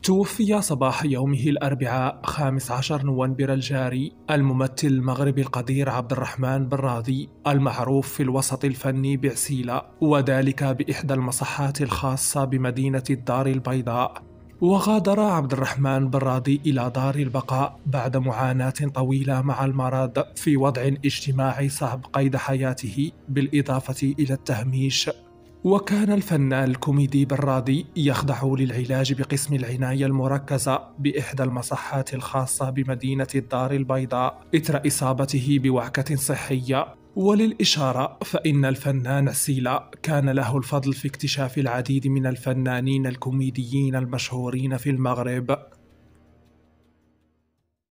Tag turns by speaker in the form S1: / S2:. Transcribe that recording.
S1: توفي صباح يومه الأربعاء 15 نوفمبر الجاري الممثل المغربي القدير عبد الرحمن برادي، المعروف في الوسط الفني بعسيلة، وذلك بإحدى المصحات الخاصة بمدينة الدار البيضاء. وغادر عبد الرحمن برادي إلى دار البقاء بعد معاناة طويلة مع المرض في وضع اجتماعي صعب قيد حياته، بالإضافة إلى التهميش. وكان الفنان الكوميدي برادي يخضع للعلاج بقسم العناية المركزة بإحدى المصحات الخاصة بمدينة الدار البيضاء إثر إصابته بوعكة صحية. وللإشارة فإن الفنان عسيلة كان له الفضل في اكتشاف العديد من الفنانين الكوميديين المشهورين في المغرب.